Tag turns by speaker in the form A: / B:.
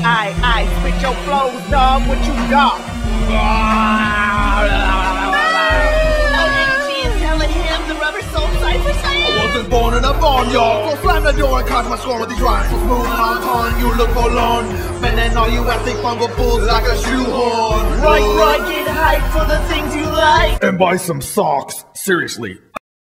A: I spit your flows, dog. What you got? Telling him the rubber soul cypher saying
B: I wasn't born in a barnyard, so slam the door and catch my score with these rhymes. So smooth and on time, you look forlorn. Bending all you ethnic fungal fools like a shoehorn.
A: Right, get hyped for the things you like.
B: And buy some socks. Seriously,